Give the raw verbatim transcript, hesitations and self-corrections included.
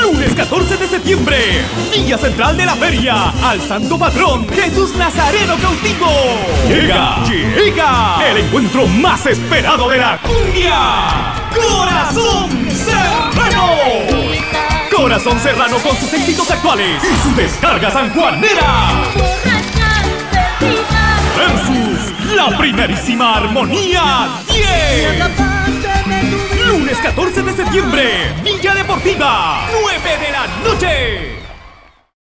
Lunes catorce de septiembre, Villa Central de la Feria, al Santo Patrón Jesús Nazareno Cautivo. Llega, llega el encuentro más esperado de la cumbia. Corazón Serrano. Corazón Serrano con sus éxitos actuales y su descarga sanjuanera. Versus la primerísima Armonía diez. Lunes catorce de septiembre, Villa Deportiva, nueve de la noche.